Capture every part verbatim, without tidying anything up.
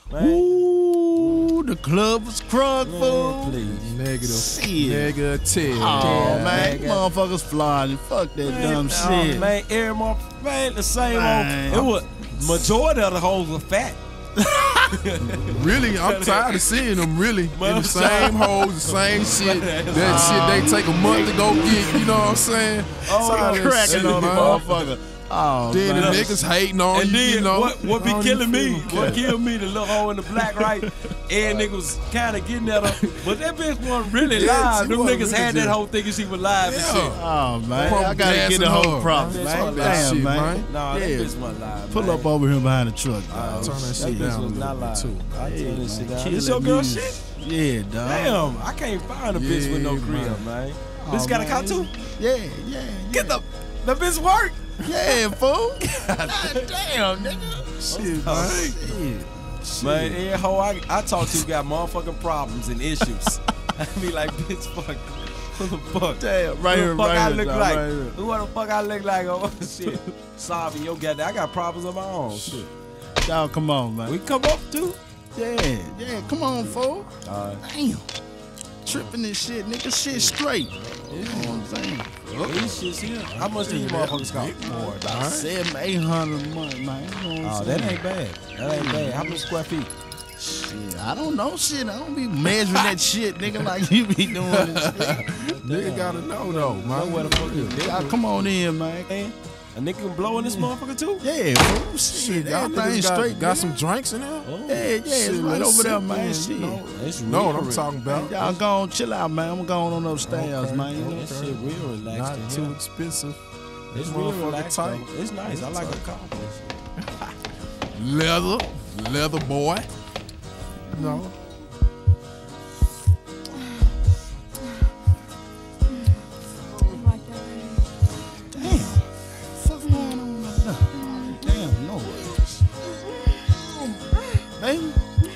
Man. Ooh, the club was crunk, fool. Please. Negative. Shit. Negative. Oh, Damn, man. man. Motherfuckers flying. Fuck that Man, dumb nah, shit. Man, every motherfucker, man, the same Man. old. It was, majority of the hoes were fat. Really, I'm tired of seeing them really in the same hoes, the same shit. That shit they take a month to go get, you know what I'm saying? Oh, Tired of that cracking shit, on the man. motherfucker. Oh, Then the man. niggas hating on And you, then you know. what, what be I don't killing even me, feel what okay. killed me, the little hoe in the black, right? And niggas was kind of getting at her. But that bitch wasn't really Yeah, live. she Them wasn't niggas had really that whole thinking she was live and Yeah. shit. Oh, man. Pump I gotta gas get the in whole her. props, That man. bitch Damn, shit, man. man. Nah, Yeah. that bitch wasn't live, Pull man. up over here behind the truck, Uh, dog. Turn that that shit bitch down a was little not bit, live. too. I turn Yeah, this shit man. down. Kill This that your girl music. shit? Yeah, dog. Damn, I can't find a bitch with no Yeah, crib, man. Oh, Bitch got a man. car too? Yeah, yeah, yeah. Get the, the bitch work. Yeah, fool. God damn, nigga. Shit, Oh, man. Shit. Man, every hoe I, I talk to got motherfucking problems and issues. I be like, bitch, fuck. Who the fuck? Damn, right Who here, the fuck right I here, look dog, like? right here. Who the fuck I look like? Oh, shit. Solving your goddamn. I got problems of my own. Shit. Y'all, come on, man. We come up too? Yeah, yeah, come on, fool. Uh, Damn. Tripping this shit, nigga. Shit straight. You know what I'm saying? These shits here. How much do you motherfuckers cost? More. About seven, eight hundred a month, man. You know what Oh, I'm that saying? ain't bad. That ain't bad. How many square feet? Shit, I don't know shit. I don't be measuring that shit, nigga, like you be doing and shit. Nigga gotta know though, man. Where the fuck is Y'all, come on in, man. man? A nigga can blow in this motherfucker too? Yeah, fool. Shit, Shit, y'all everything niggas got, straight. got nigga. some drinks in there? Oh, Yeah, yeah, it's Shit, right let's over there, sit man. then, Shit. you know. it's Know what real I'm talking about? Y'all go on, chill out, man. I'm going on upstairs, Okay, man. You know? That shit real relaxed. Not in too here. expensive. It's This real motherfucker relaxed. tight. though. It's nice. I like a car. Leather, leather boy. No. Damn. Fuck going on up there? Damn noise. Baby.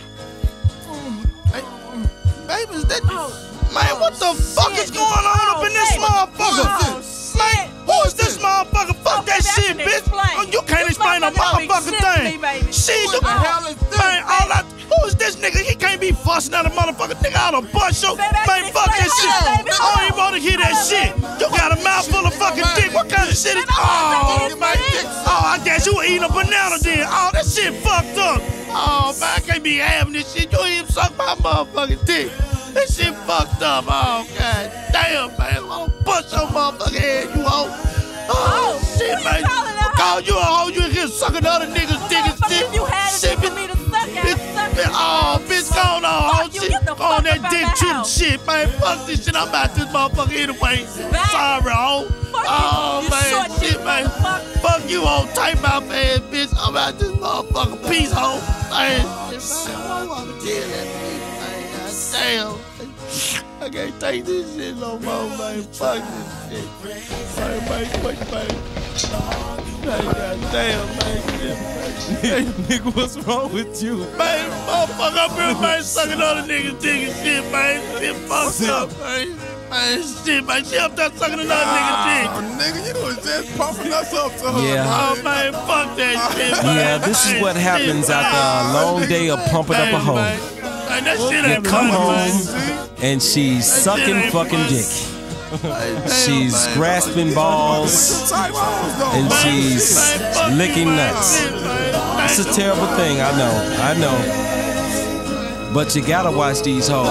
Hey, baby, is that? Man, what the fuck is going on up in this motherfucker? Man, who is this motherfucker? Fuck that shit, bitch. Oh, you can't explain a motherfucking thing. Shit, the hell is this? Man, all I. Who is this nigga? He can't be fussing at a motherfucker. Nigga out of bus show. Man, fuck that shit. I don't even want to hear that shit. You got a mouthful of fucking dick. What kind of shit is? Oh, oh, I guess you were eating a banana then. Oh, that shit fucked up. Oh, man, I can't be having this shit. You ain't even suck my motherfucking dick. This shit fucked up. Oh, god damn, man. I'm gonna bust your motherfucking head, you hoe. Oh, shit, man. I call you a hoe. You in here sucking other niggas' dick and shit. You had it Shit, for bitch. me to suck Bitch, at. bitch, oh, bitch, go on, oh, Fuck you, shit. get the On fuck that up out dick the tripping house. shit, man. Fuck this shit. I'm about this motherfucker anyway. Sorry, oh. Fuck you, Oh, you man, short shit, dick man. motherfucker. Fuck you, old tight mouth ass bitch. I'm about this motherfucker peace, hoe. Man, shit, man. I want to kill that bitch, man. God damn. I can't take this shit no more, man. Fuck this shit. Man, man, fuck, man. Man, goddamn, man. Hey, nigga, what's wrong with you? Man, motherfucker up here, man, sucking other niggas' dick and shit, man. Shit fucked up, man. Man, shit, man. She up there sucking another Oh, nigga's dick. nigga, you was just pumping us up to her. Yeah. Oh, man, fuck that shit, man. Yeah, this is what happens after a long day of pumping up a hoe. Man, man, that shit You ain't come funny, home and she's sucking fucking dick. man. She's Damn, man. grasping balls Tight hoes, though, and man. she's Man, fuck licking you, man. nuts. Shit, man. It's a terrible thing, I know, I know. But you gotta watch these hoes.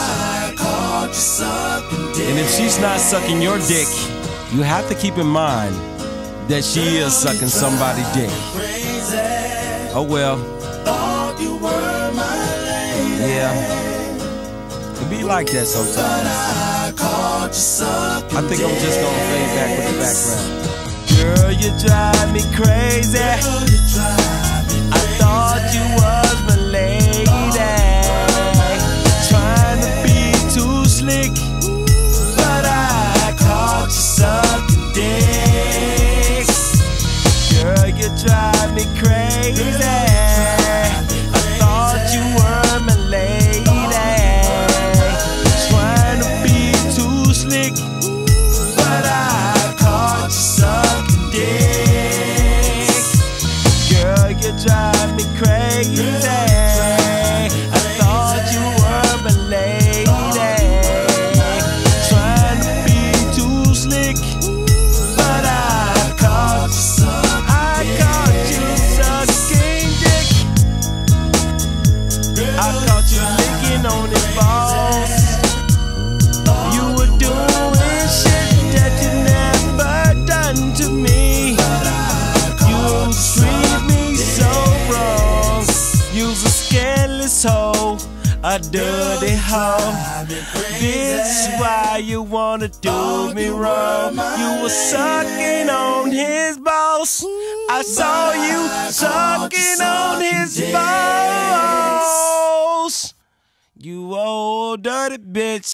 And if she's not sucking your dick, you have to keep in mind that she is sucking somebody's dick. Oh well. Yeah. It be like that sometimes. I think I'm just gonna fade back with the background. Girl, you drive me crazy. I thought you was my lady, trying to be too slick, but I caught you sucking dick. Girl, you drive me crazy. I thought you were my lady, trying to be too slick, but I caught you sucking dick. Girl, you drive me crazy. a dirty hoe. This is why you wanna do me wrong. You were sucking on his balls. I saw you sucking on his balls. You old dirty bitch.